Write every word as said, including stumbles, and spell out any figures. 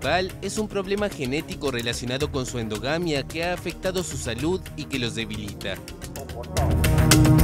principal es un problema genético relacionado con su endogamia que ha afectado su salud y que los debilita.